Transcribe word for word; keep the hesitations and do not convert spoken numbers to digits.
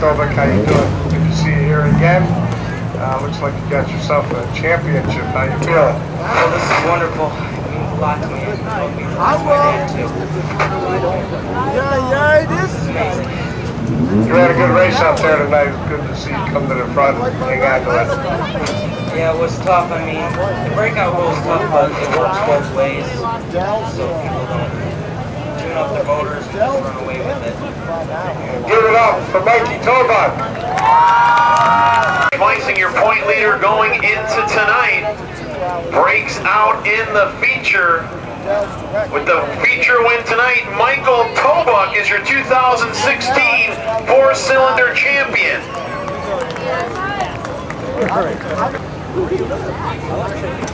Tobic, how you doing? Good to see you here again. Uh, looks like you got yourself a championship. How you feeling? Oh, this is wonderful. It means a lot to me. I will. Yeah, yeah, it is. Amazing. You had a good race out there tonight. It's good to see you come to the front and hang on to it. Yeah, it was tough. I mean, the breakout rule is tough, but it works both ways. So people don't tune up their motors and just run away with it. Give it up for Mikey Tobak. Meisinger, your point leader going into tonight, breaks out in the feature. With the feature win tonight, Michael Tobak is your two thousand sixteen four-cylinder champion.